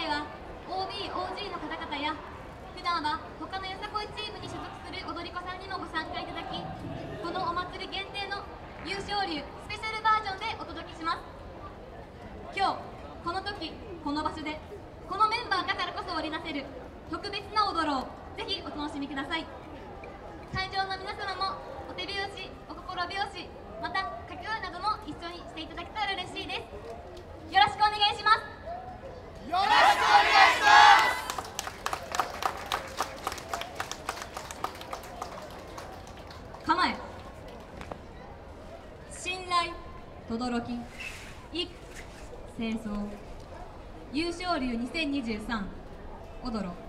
は OB、OG の方々や普段は他のよさこいチームに所属する踊り子さんにもご参加いただき、このお祭り限定の優勝流スペシャルバージョンでお届けします。今日この時この場所でこのメンバーだからこそ織りなせる特別な踊ろう、ぜひお楽しみください。会場の皆様もお手拍子、お心拍子、また掛け声なども一緒にしていただけたら嬉しいです。よろしくお願いします。 よろしくお願いします。 構え、信頼、轟き、一清掃、優勝流2023踊ろう。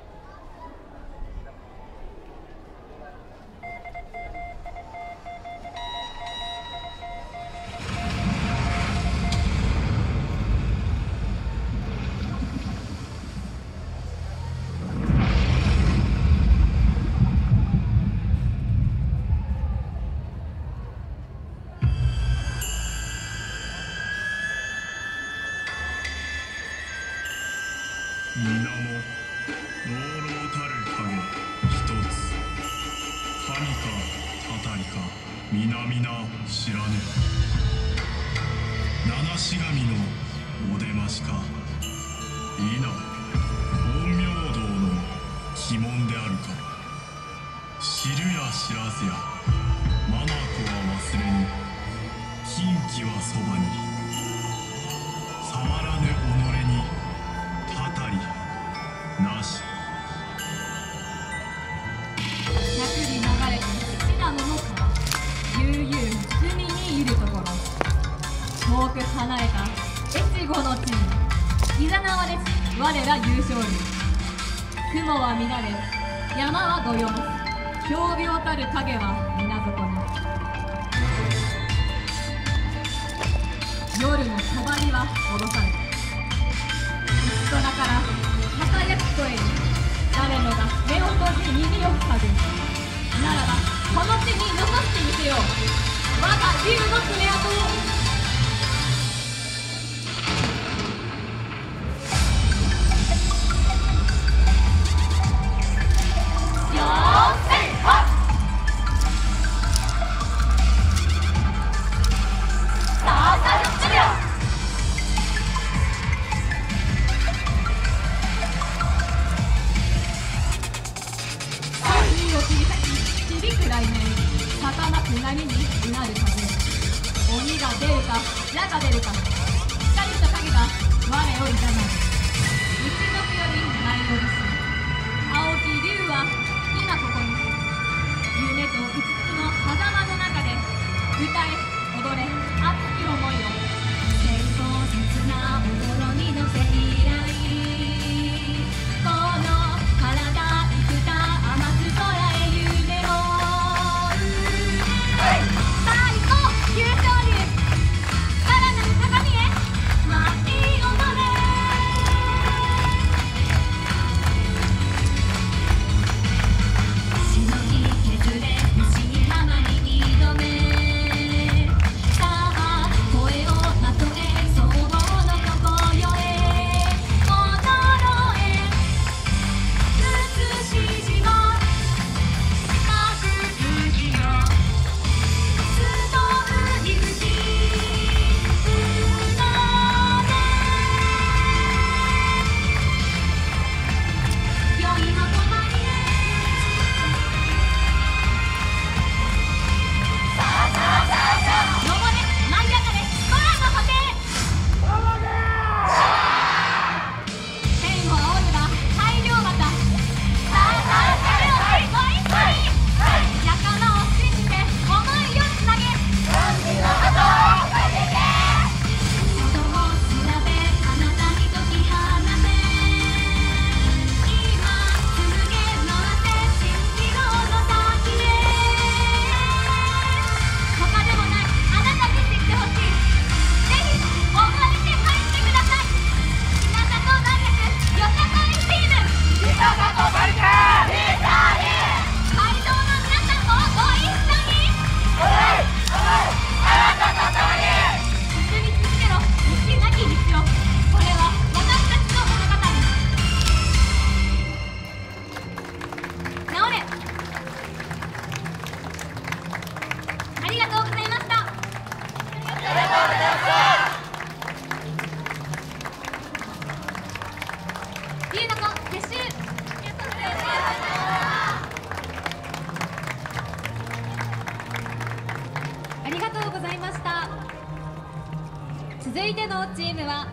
皆も朗々たる影一つ、神かたたりか皆々知らぬ。七しがみのお出ましか否、陰陽道の鬼門であるか。知るや知らずや眼は忘れぬ、禁忌はそばに。触らぬ己にたたりなし。 百里流れて信濃の川、悠々隅にいるところ、遠く離れた越後の地にいざなわれし我ら優勝流。雲は乱れ山はどよむ、氷鑣たる影は水底に。夜の帳は下ろされ、空から囁く声に誰もが目を閉じ耳を塞ぐ。ならばこの地に残してみせよう我が竜の爪痕を。何にうなる風、鬼が出るか矢が出るか、光と影が我をいざなう。一目より舞い降りし青き竜は今ここに、夢とうつつの狭間の中で歌え踊れ熱き思いを。清高切な心に乗せ以来、この体生きた甘く空へ夢を。優勝流さらなる高みへ舞い踊れ。しのぎ削れ西浜に挑め。さあ声をまとえ双方のここよへ。 続いてのチームは